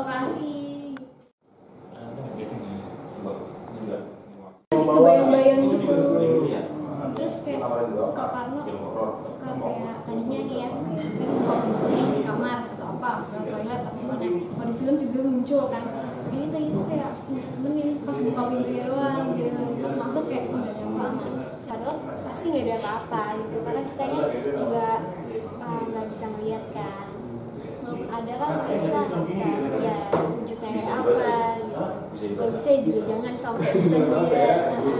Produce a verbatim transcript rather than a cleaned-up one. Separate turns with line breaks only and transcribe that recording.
lokasi. Masih kebayang-bayang gitu. Terus kayak suka parno, suka kayak tadinya nih ya, kayak misalnya buka pintu nih di kamar atau apa, atau toilet atau mana. Kalau di film juga muncul kan. Ini tadi tuh kayak temenin pas buka pintunya doang gitu. Pas masuk kayak udah ada apa-apa. Padahal pasti nggak ada apa-apa gitu, karena kita ya juga nggak uh, bisa ngeliat kan. Walaupun ada kan, tapi kita nggak bisa lihat wujudnya kayak apa gitu. Kalau bisa juga jangan sampai bisa lihat.